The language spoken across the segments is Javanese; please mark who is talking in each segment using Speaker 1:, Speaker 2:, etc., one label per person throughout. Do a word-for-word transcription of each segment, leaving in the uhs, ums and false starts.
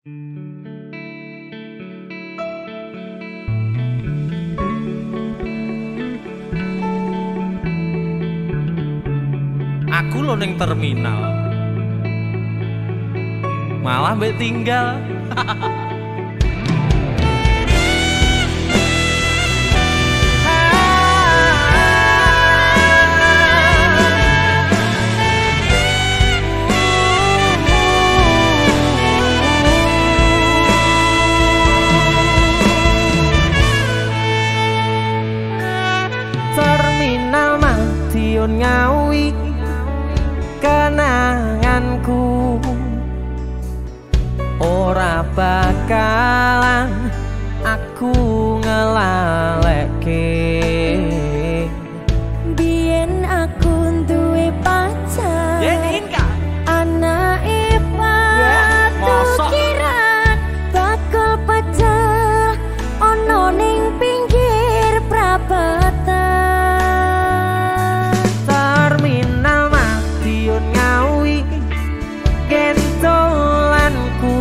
Speaker 1: Aku lo ning terminal malah mbek tinggal.
Speaker 2: Terminal Madiun Ngawi kenanganku ora bakalan aku ngelalekke.
Speaker 3: Biyen aku duwe pacar anake patukiran bakal pecah ono ning pinggir prapatan.
Speaker 2: Terminal Madiun Ngawi gentolanku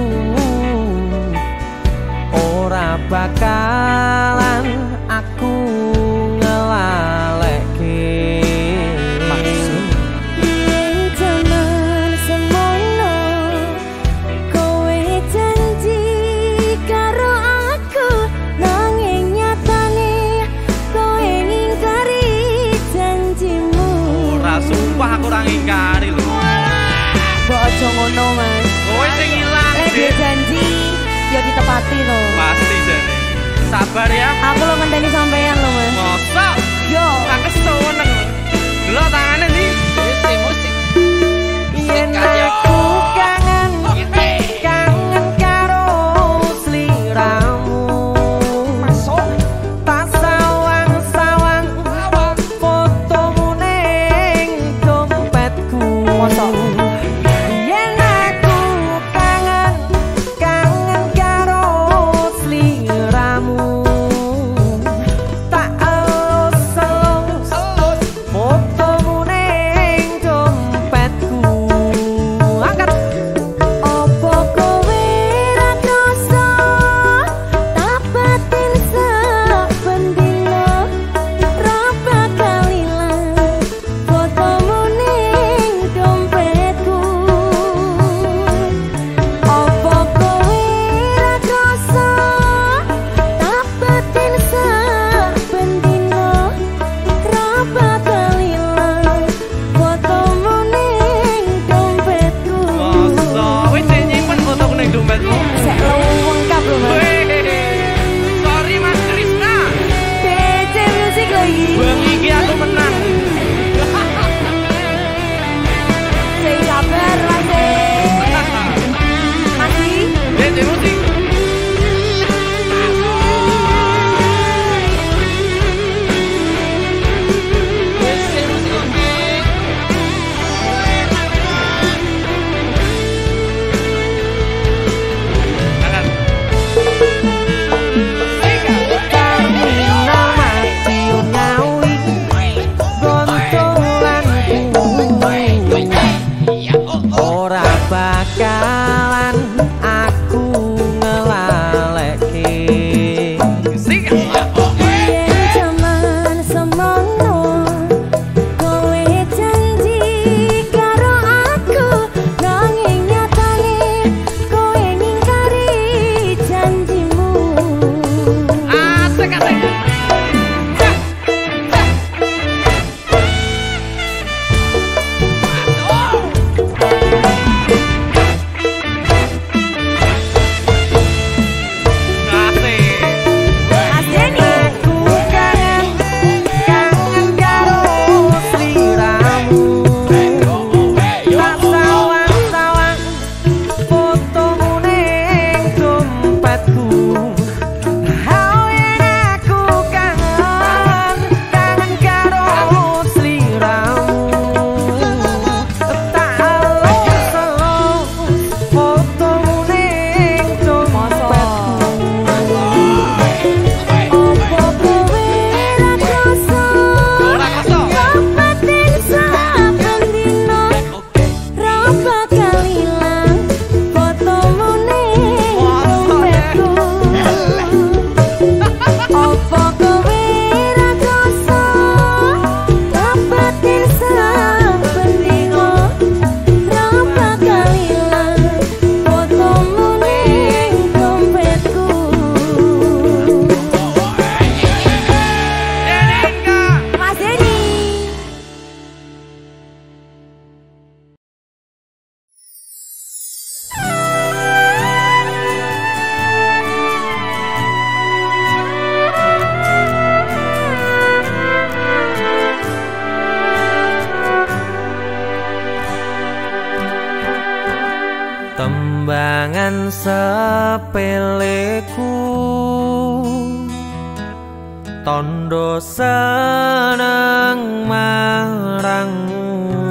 Speaker 2: ora bakalan aku ngelalekke.
Speaker 3: Yen jaman semono kowe janji karo aku nanging nyatane kowe ngingkari janjimu.
Speaker 1: Ora sumpah aku ora ngingkari lho.
Speaker 3: Mbok aja ngono Mas.
Speaker 1: Kowe sing ilang.
Speaker 3: Lek dia janji ya ditepati lho.
Speaker 1: Pasti jane. Sabar ya.
Speaker 3: Aku lo ngenteni sampean lho Mas.
Speaker 1: Mosok.
Speaker 3: Yo.
Speaker 1: Aku seneng. Delok tangane ndi? Musik musik.
Speaker 2: Yen aku kangen kangen karo sliramu, tak sawang-sawang fotomu ning dompetku. Yen aku kangen kangen karo sliramu, tak elus-elus fotomu ning dompetku. Angkat Berambangan sepeleku, tondo seneng marangmu.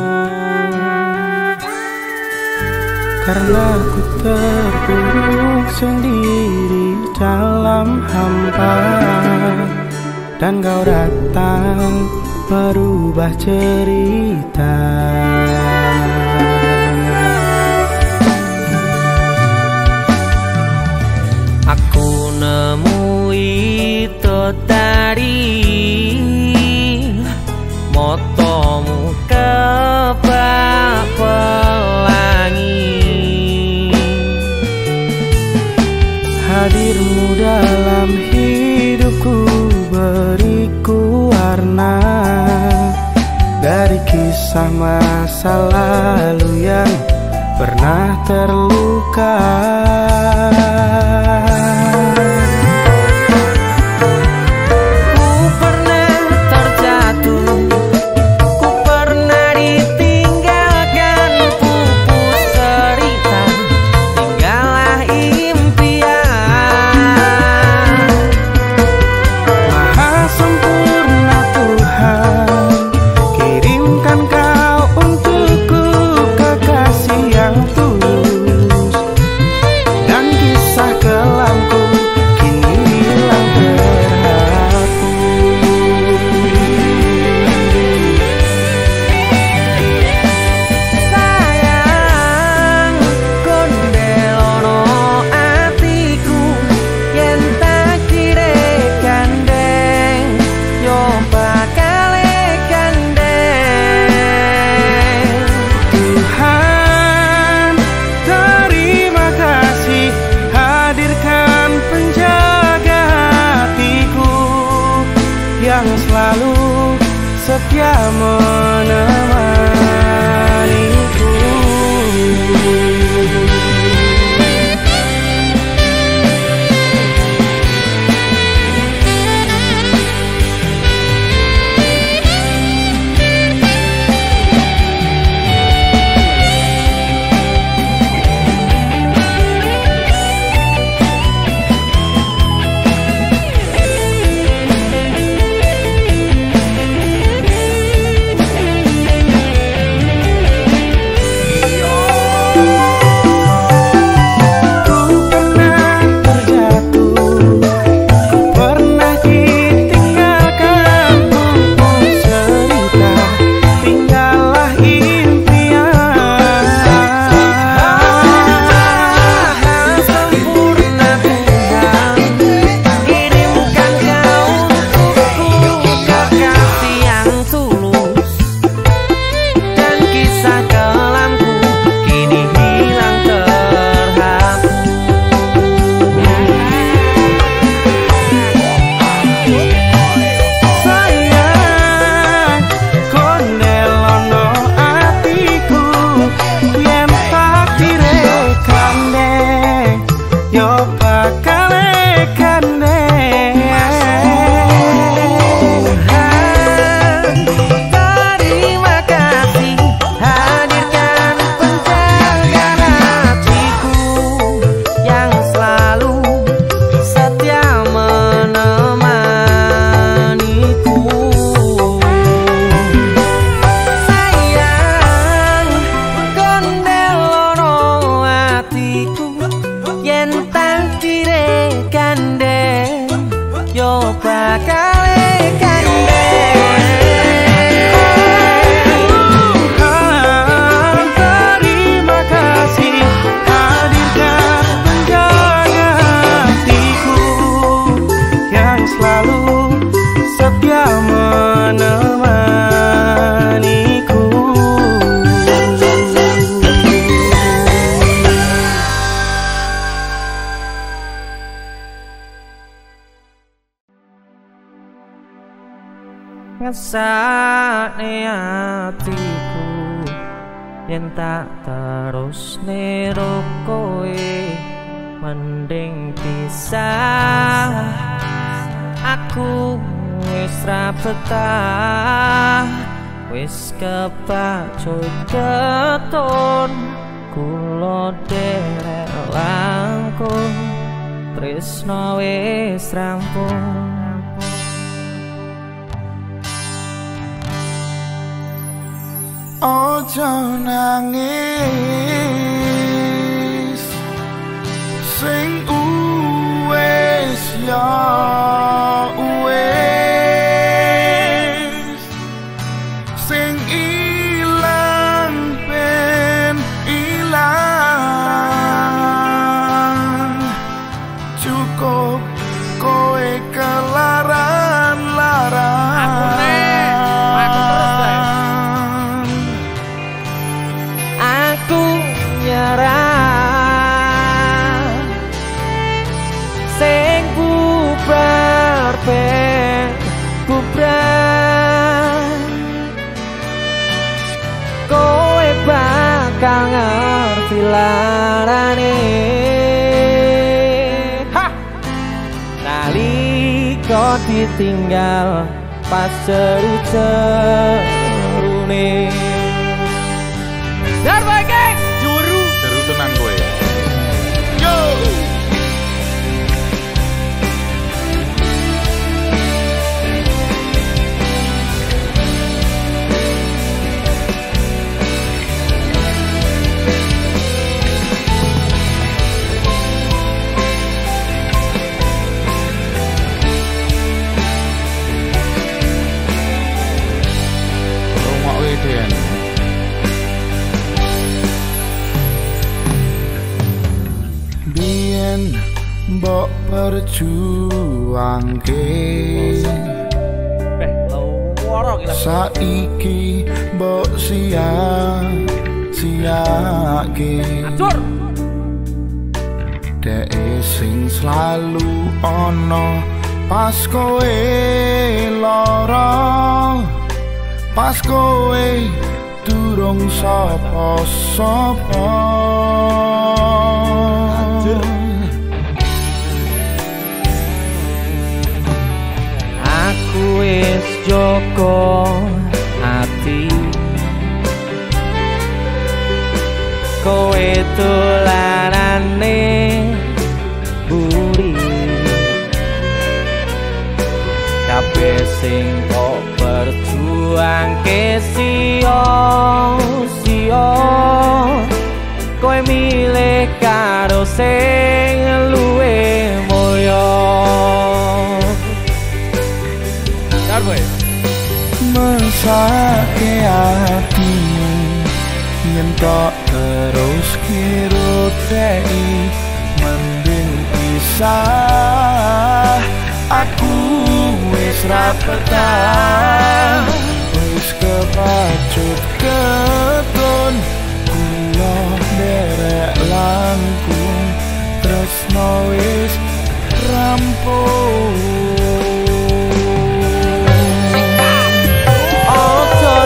Speaker 4: Karena ku terpuruk sendiri dalam hampa, dan kau datang merubah cerita.
Speaker 2: Aku nemui tadi motomu kebak pelangi.
Speaker 4: Hadirmu dalam hidupku beriku warna dari kisah masa lalu yang pernah terluka. Yang selalu setia menemaniku.
Speaker 2: Ngesakne atiku yen tak terus nero kowe, mending pisah. Aku wis ra betah, wis kepacut keton kula derek tresno wis rampung.
Speaker 4: Ojo nangis sing uwes ya uwes sing ilang ben ilang cukup kowe kelaran-laran.
Speaker 1: Aku nek, aku terus deh.
Speaker 2: Aku nyerah sing bubar ben bubar kowe bakal ngerti larane ha nalika ditinggal pas seru-serune.
Speaker 1: Darba geng, juru.
Speaker 5: Seru tenan kowe.
Speaker 4: Yo
Speaker 5: Rungokke Den.
Speaker 4: biyen mbok perjuangke
Speaker 1: Beh, loro gila.
Speaker 4: saiki mbok sia-siake
Speaker 1: Acur.
Speaker 4: dek sing selalu ono pas kowe lara pas kowe durung sapa-sapa.
Speaker 2: Aku wis joko ati kowe dolanane buri kabeh sing kok berjuangke sia-sia kowe milih karo sing luwe mulya.
Speaker 1: Darba.
Speaker 4: Mesake atimu yen tok terus kira dei mending pisah. Aku wis ra petah wis kepacut keton kula derek langkung tresno wis rampung.
Speaker 2: Ojo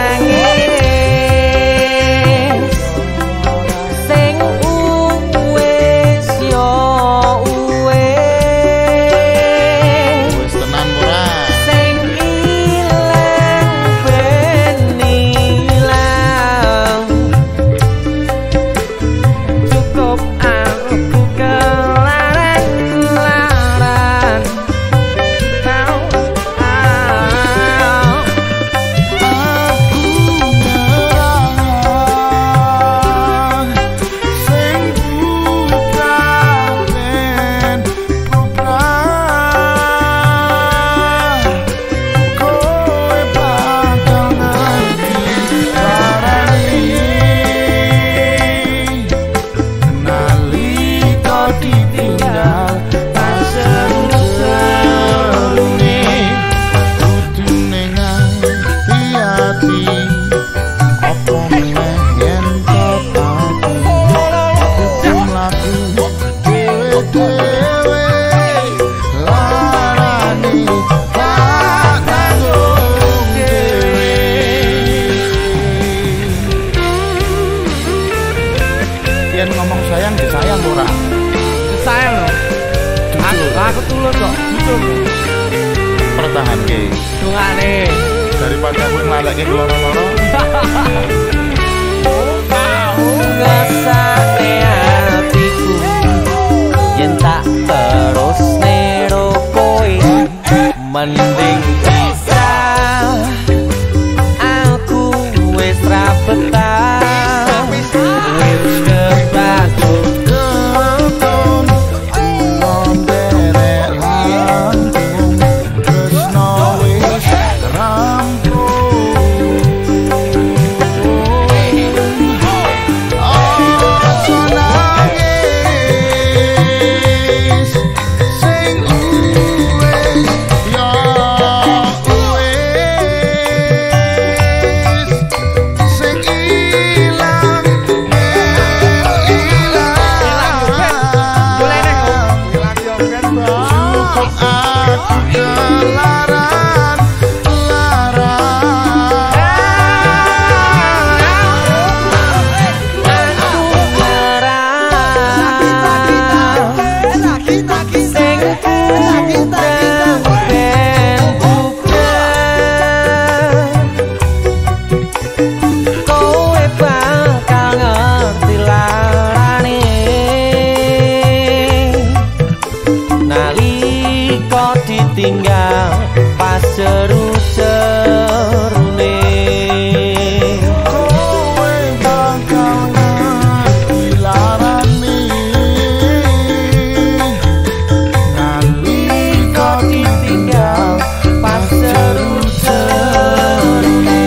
Speaker 2: nangis sing uwes yo uwes
Speaker 5: Wis tenan ora?
Speaker 2: sing ilang ben ilang cukup aku kelaran-laran mau
Speaker 4: Aku nyerah sing bubar ben bubar kowe bakal ngerti larane nalika ditinggal pas seru-serune kudune nganti ati apa meneh yen tepati aku mlaku dhewe-dhewe larane tak tanggung dhewe. Yen ngomong sayang disayang ora
Speaker 1: Sayang loh. Aku,
Speaker 4: jujur
Speaker 1: aku tulus kok. Jujur.
Speaker 5: Pertahanke.
Speaker 1: Dungane.
Speaker 5: Daripada kowe nglaleke loro-loro.
Speaker 2: ngasane atiku yen tak
Speaker 4: kok aku kelaran
Speaker 2: tinggal pas seru-serune
Speaker 4: kowe bakal ngerti larane
Speaker 2: nalika ditinggal pas seru-serune.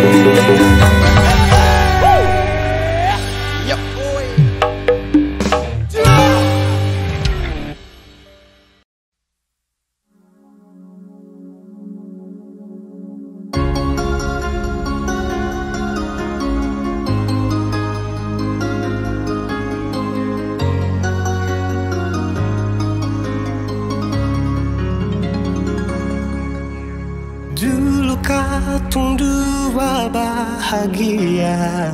Speaker 4: Yo boy.
Speaker 1: Dulu katung dua bahagia,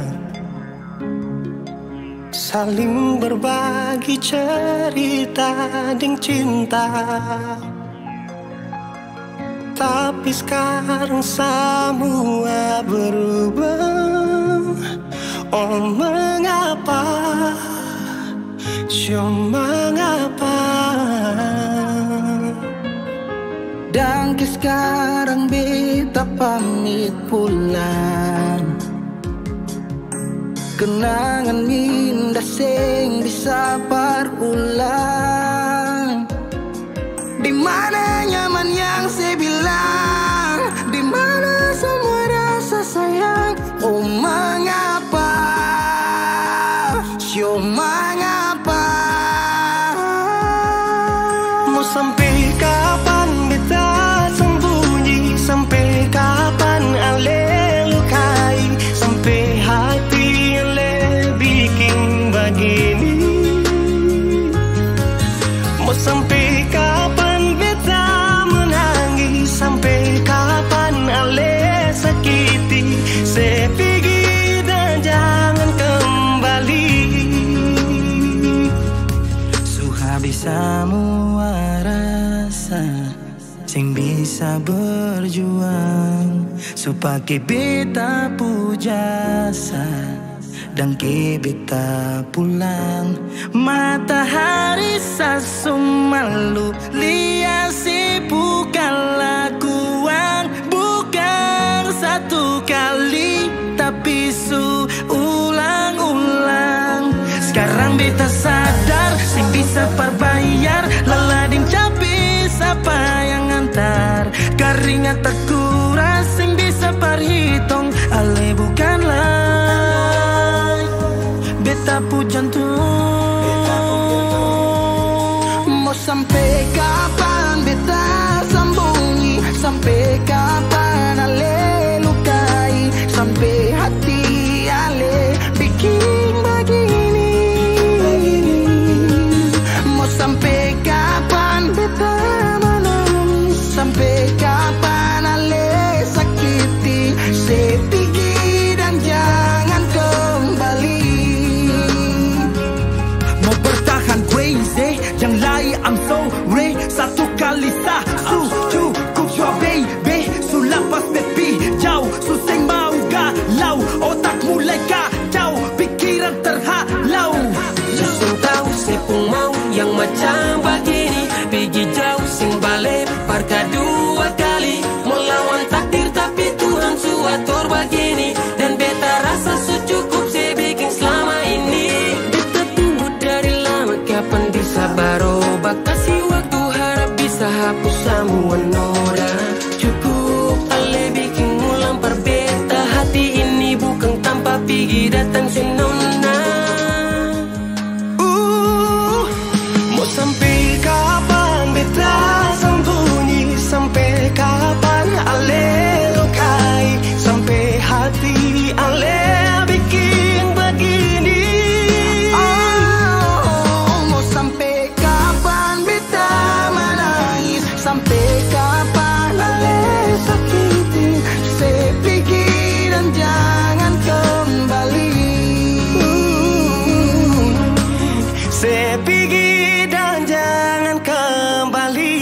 Speaker 1: saling berbagi cerita ding cinta. Tapi sekarang semua berubah. Oh mengapa, oh mengapa.
Speaker 6: Dan ke sekarang beta pamit pulang. Kenangan indah sing bisa berulang. Di mana nyaman yang saya bilang, di mana semua rasa sayang. Oh mengapa, oh mengapa.
Speaker 1: Mau sampai kapan beta sembunyi, sampai kapan ale lukai, sampai hati ale bikin begini. Mau sampai kapan beta menangis, sampai kapan ale sakiti, saya pergi dan jangan kembali. Suhabis semua rasa sing bisa berjuang, supaya beta pujasa dan ke beta pulang. Matahari sasum malu liasi bukan lakuan, bukan satu kali tapi su ulang-ulang. Sekarang beta sadar sing bisa perbayar lalading capi siapa yang antar. Keringat terkuras sing bisa perhitung ale bukanlah beta pu jantung.
Speaker 6: Mau sampai kapan beta sembunyi, sampai kapan ale lukai, sampai hati ale bikin begini. Mau sampai kapan beta menangis, sampai kapan ale sakiti, saya pergi dan jangan kembali.
Speaker 1: Mau bertahan crazy, yang lain I'm sorry. Satu kali sah, su cukup jua baby. Su lapas baby, jauh su sing mau galau. Otak mulai kacau, pikiran terhalau.
Speaker 2: Langsung tahu saya pun mau yang macam begini, pergi jauh sing balik parka dua kali. Melawan takdir tapi Tuhan su atur begini, dan beta rasa su cukup saya bikin selama ini. Beta tunggu dari lama kapan bisa berubah, kasih waktu harap bisa hapus semua noda. Cukup ale bikin ulang perbeta, hati ini bukan tanpa pergi datang senona.
Speaker 1: Uh, mau sampai kapan beta sembunyi,
Speaker 2: pergi dan jangan kembali.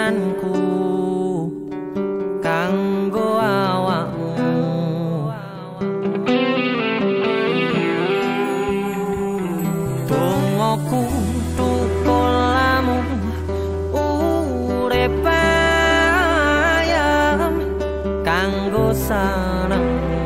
Speaker 2: tresnanku kanggo awakmu. Dongoku tukulamu urip ayam kanggo seneng.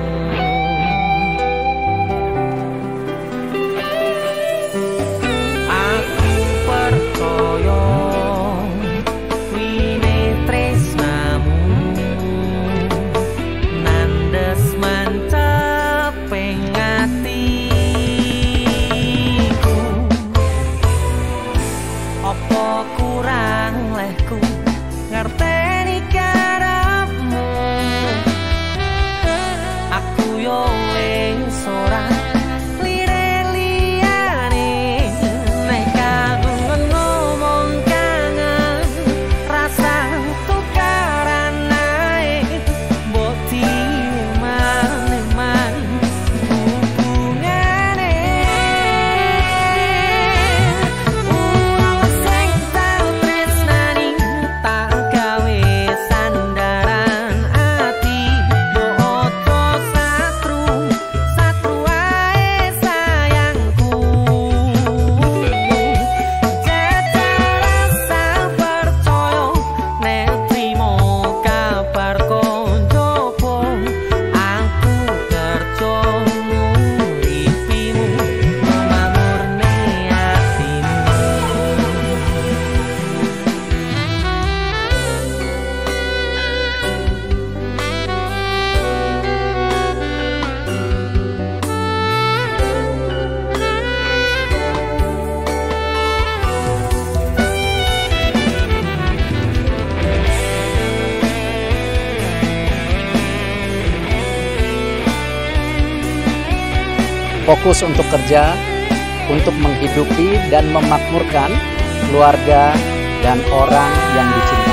Speaker 7: Fokus untuk kerja, untuk menghidupi dan memakmurkan keluarga dan orang yang dicintai.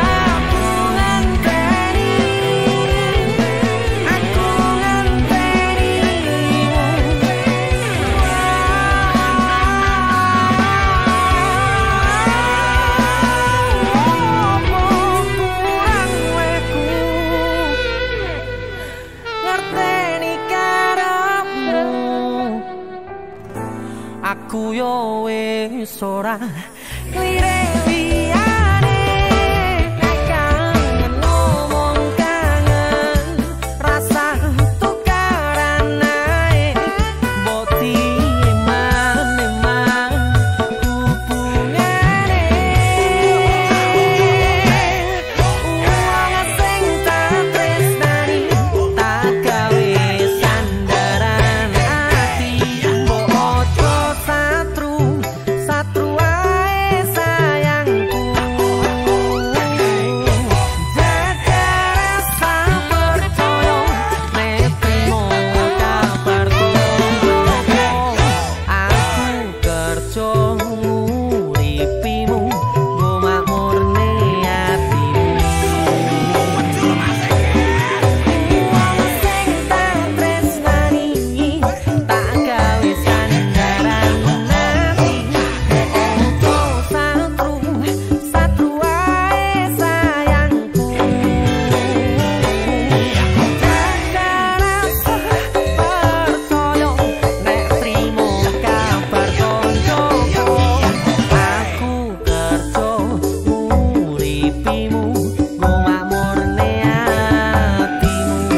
Speaker 2: Aku yo wis ora lirik liyane, kangen ngomong kangen, rasa tukaran ae, mbok timan-timan hubungane. Wong sing tak tresnani tak gawe sandaran ati, mbok ojo satru, satru ae sayangku. Jaga rasa percaya, nek trimo kabar kono, aku kerja nguripimu, nggo makmurne atimu. Wong sing tak tresnani tak gawe sandaran ati, ojo satru, satru ae sayangku. Jaga rasa percaya, nek trimo kabar koncoku, aku kerja nguripimu, nggo makmurne atimu.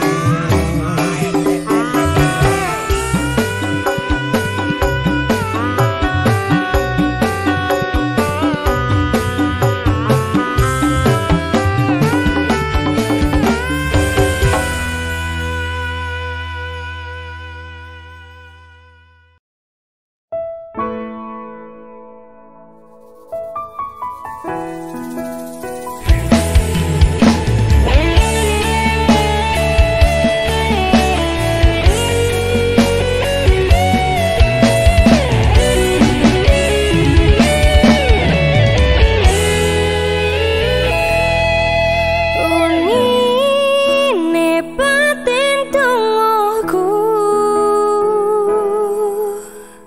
Speaker 2: Unine batin dongoku,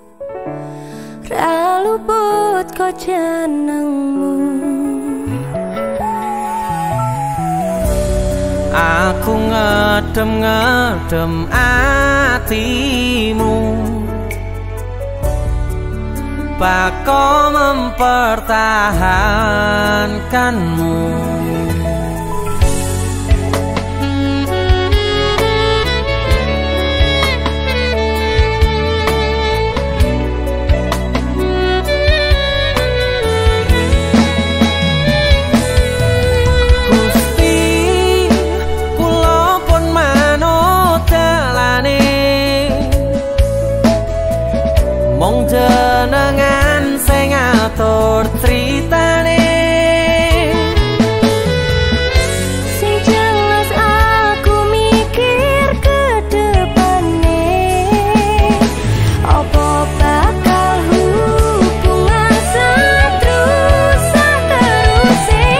Speaker 2: ra luput kok jenengmu. Aku ngedem-ngedem atimu, bako mempertahankanmu. Mong jenengan sing ngatur critane,
Speaker 3: sing jelas aku mikir ke depane, apa bakal hubungan seterus seterusnya.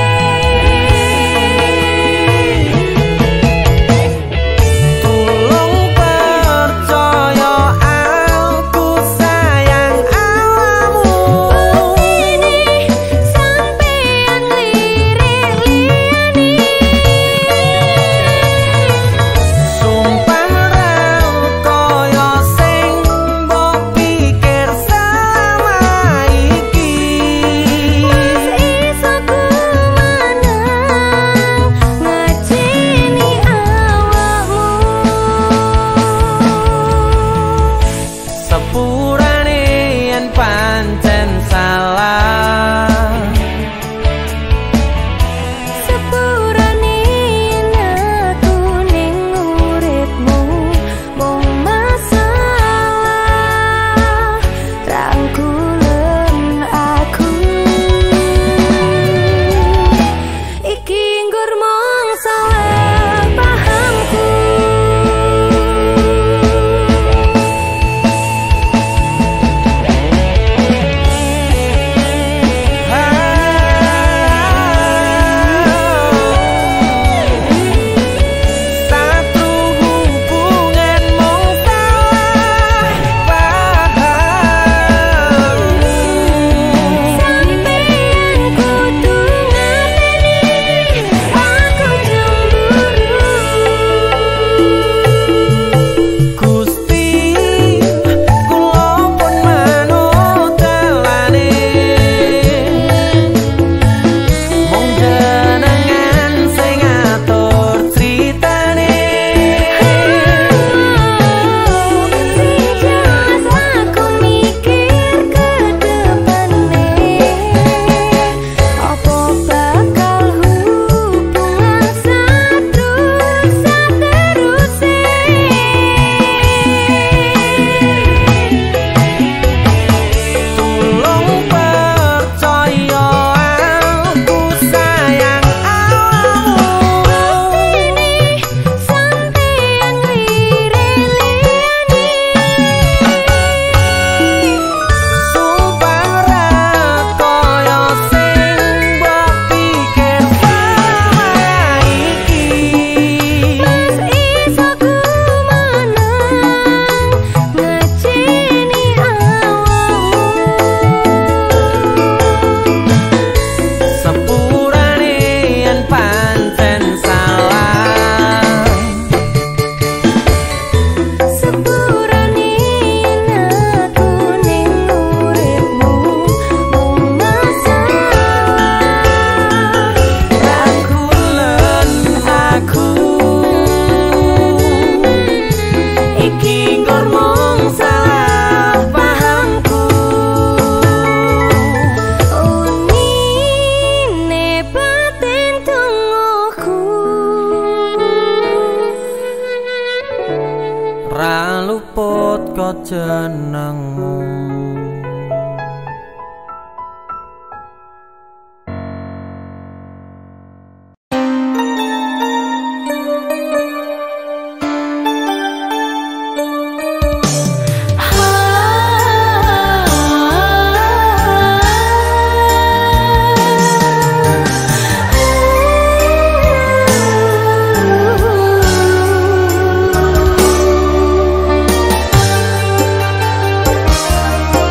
Speaker 2: Tolong percaya jenengmu.
Speaker 3: Oh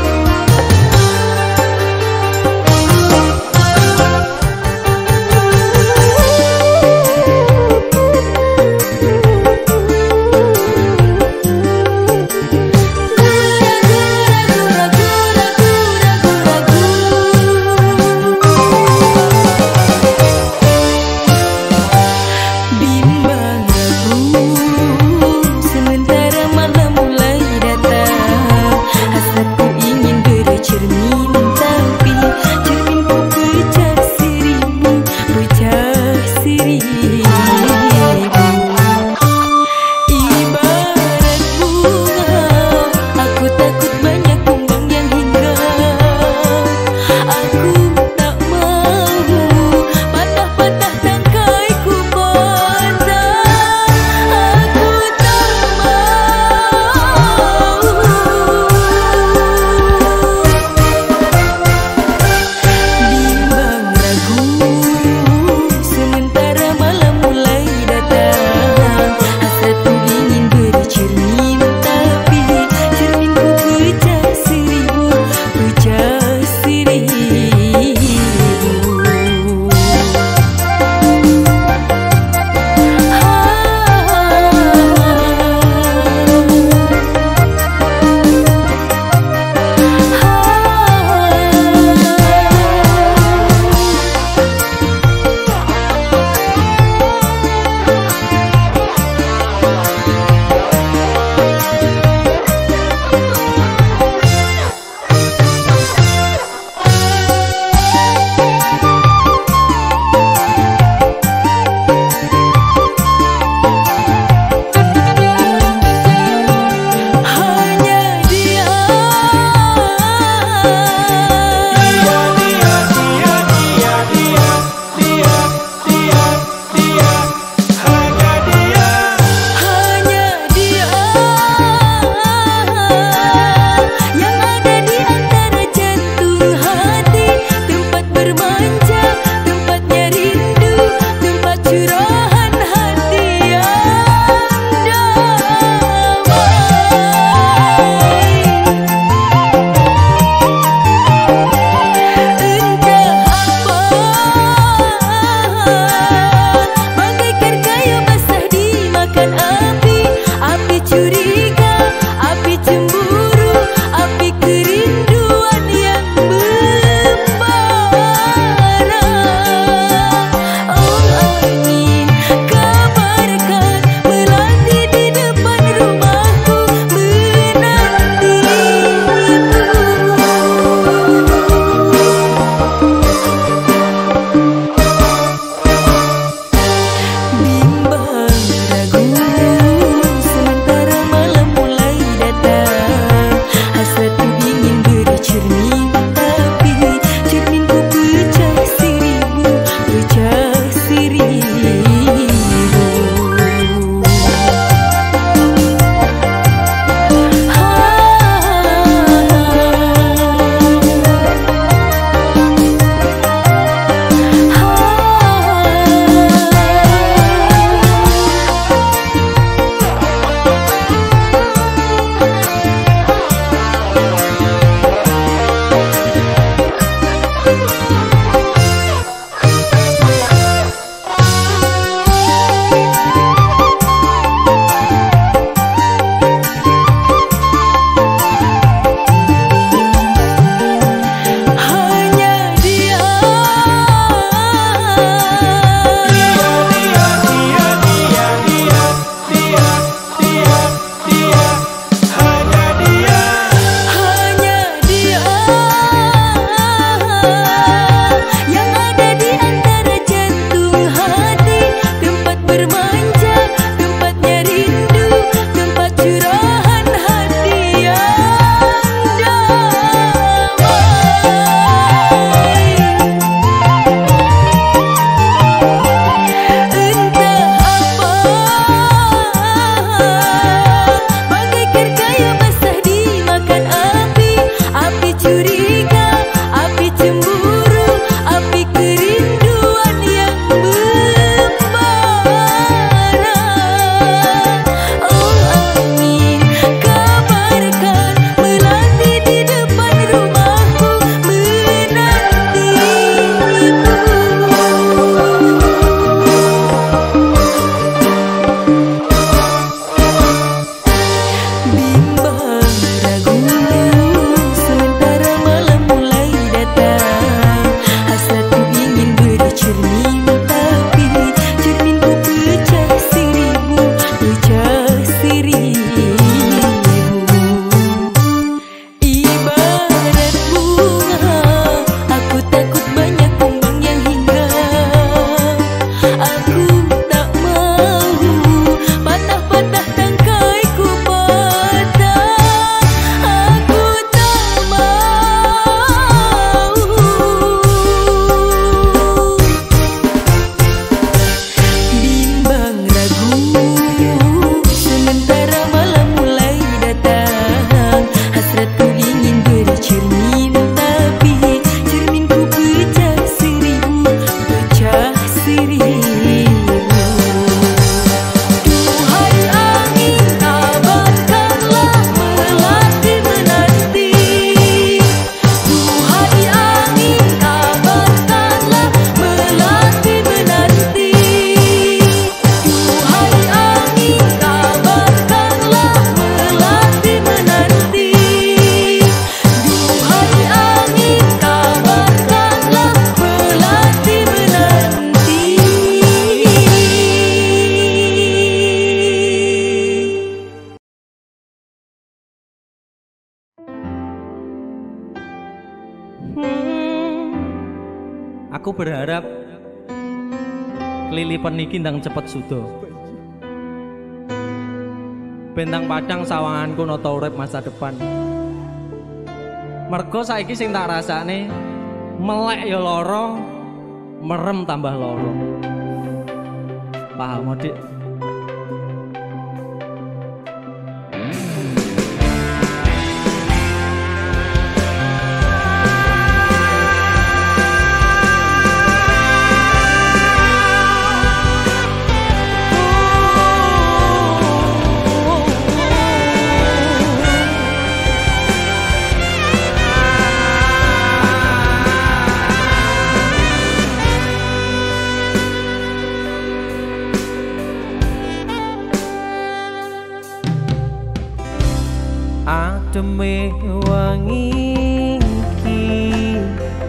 Speaker 8: Aku berharap kelilipan iki ndang cepet sudo. Bentang padang sawanganku nata urip masa depan. Mergo saiki sing tak rasane melek ya loro, merem tambah loro. Paham, Dik?
Speaker 2: Ademe wangi iki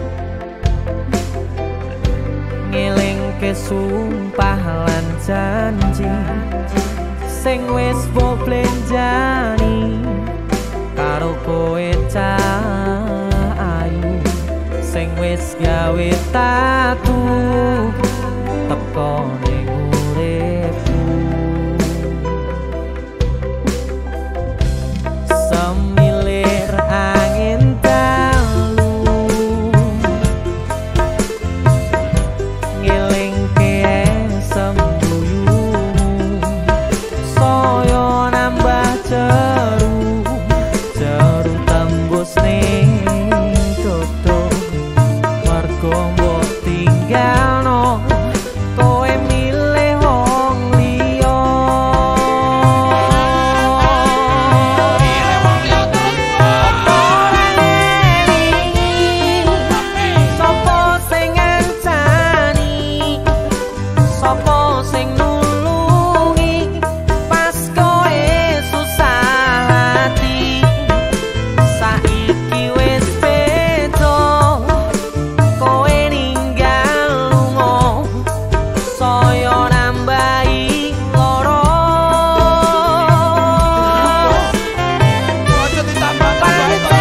Speaker 2: ngelingke sumpah lan janji sing wis mbok blenjani karo kowe cah ayu sing wis gawe tatu teko ning uripku. Semilir angin dalu ngelingke sembuyumu saya nambah jeru jeru tembus ning dodo warga mbok tinggalno kowe milih wong liya. Sopo sing ngancani, sopo sing nulungi pas kowe susah hati. Saiki wis beda, kowe ninggal lunga, saya nambahi loro.
Speaker 4: Ojo ditambah-tambahi to.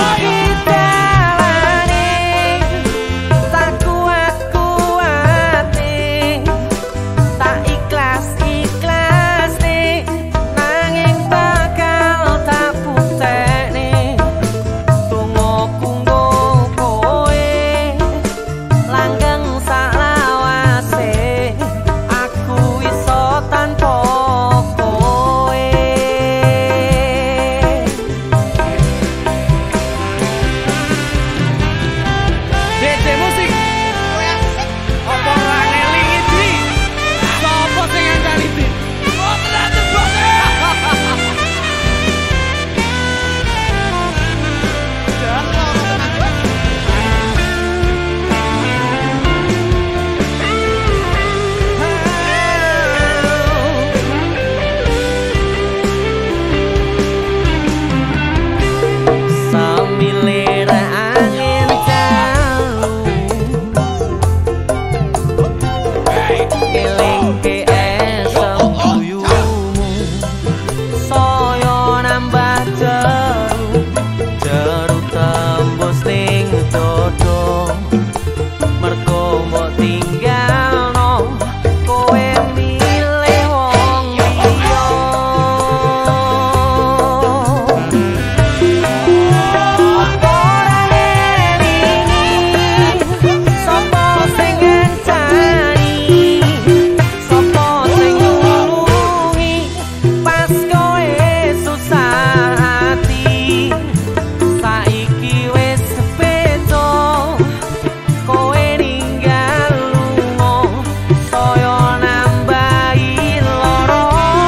Speaker 2: Tak kuat-kuate, tak ikhlas-ikhlasne, nanging bakal tak buktekne. Tungguku nggo kowe, langgeng salawase, aku iso tanpa kowe. Dede musik. Apa ora ngelingi Dwi? Sopo sing ngancani Dwi? Oh, ternyata bos. Semilir angin dalu ngelingke sembuyumu saya nambah jeru jeru tembus ning dodo mergo mbok tinggalno kowe milih wong liya. Sopo sing ngancani, sopo sing nulungi pas kowe susah hati. Saiki wis beda, kowe ninggal lunga, saya nambahi loro.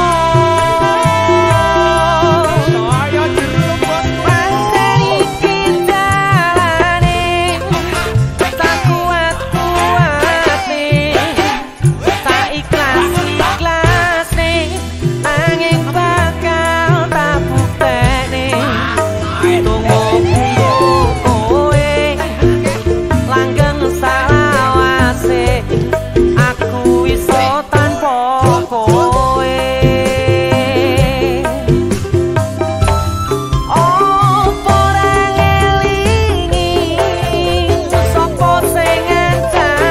Speaker 4: Saya jeruk bos.
Speaker 2: Pancen iki dalane, tak kuat-kuatne, tak ikhlas-ikhlasne, nanging bakal tak buktekne. Tungguku nggo kowe, langgeng salawase, aku iso tanpa kowe. Opo ora ngelingi, sopo sing ngancani,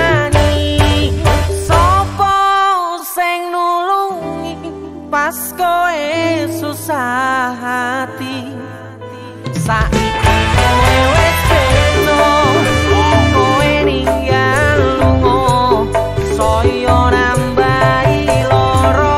Speaker 2: susah hati. Saiki kowe wis beda, kowe ninggal lunga, saya nambahi loro.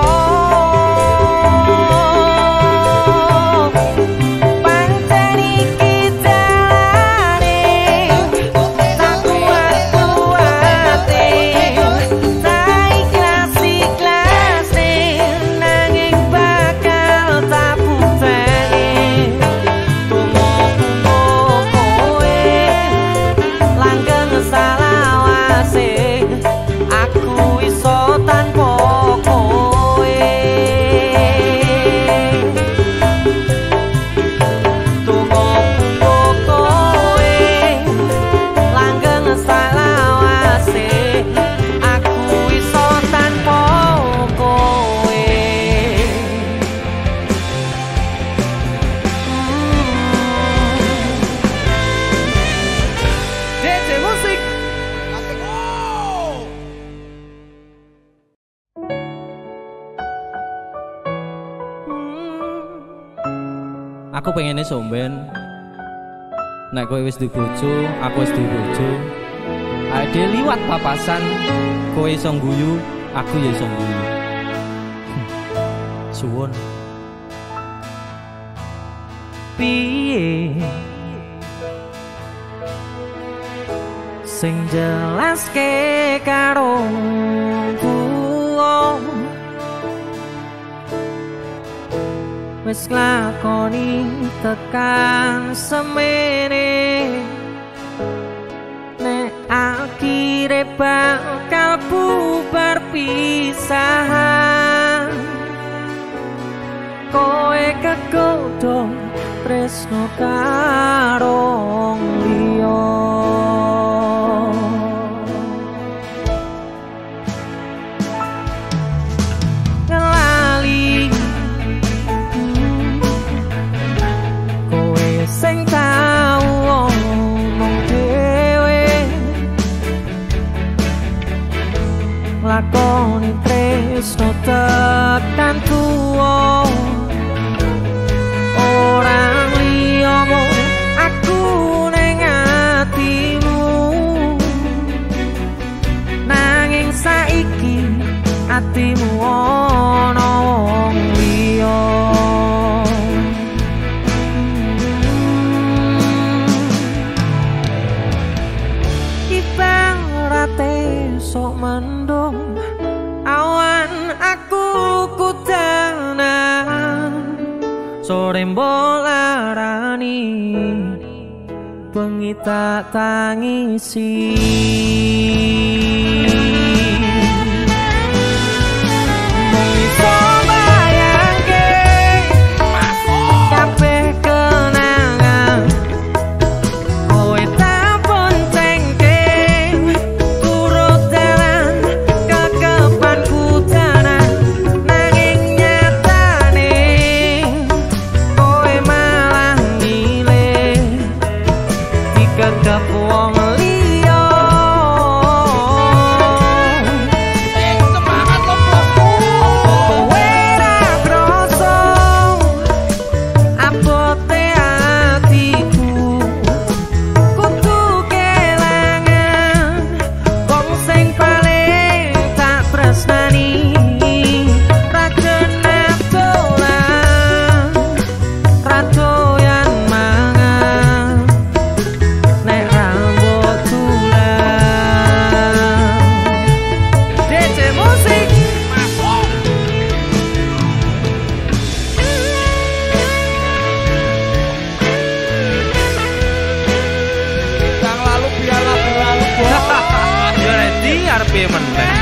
Speaker 2: Pancen iki dalane, tak kuat-kuate, tak ikhlas-ikhlase, nanging bakal tak bukteni. Tunggu-tunggu kowe langgeng salawase, aku iso tanpa kowe. Tunggu-tunggu kowe langgeng salawase, aku iso tanpa kowe. D J Musik.
Speaker 8: Aku pengennya somben. Nek kowe wis duwe bojo, aku wis duwe bojo. Ade liwat papasan, kowe iso ngguyu, aku ya iso ngguyu. Suwun.
Speaker 2: Piye sing jelaske karo kuwo, wis nglakoni tekan semene, nek akhire bakal bubar pisahan. Kowe kegodho tresno karo liya, ngelali kowe sing tau omong dhewe, lakoni tresno tekan tuwa. Orang liyamu aku ning atimu, nanging saiki atimu ana wong liya. Ibarate sok mendung awan aku kudanan, sore mbolarani bengi tak tangisi. Mung iso bayangke kabeh kenangan, kowe tak boncengke turut dalan kekepan kudanan, nanging nyatane kowe malah milih dikekep wong liya. Semangat lo bosku. Kowe ra kroso abote atiku, kudu kelangan wong sing paling tak tresnani. Ra genah dolan, ra doyan mangan, nek rambut tulang. D J Musik.
Speaker 4: Yang lalu biarlah berlalu.
Speaker 2: Ya ready arep meneh.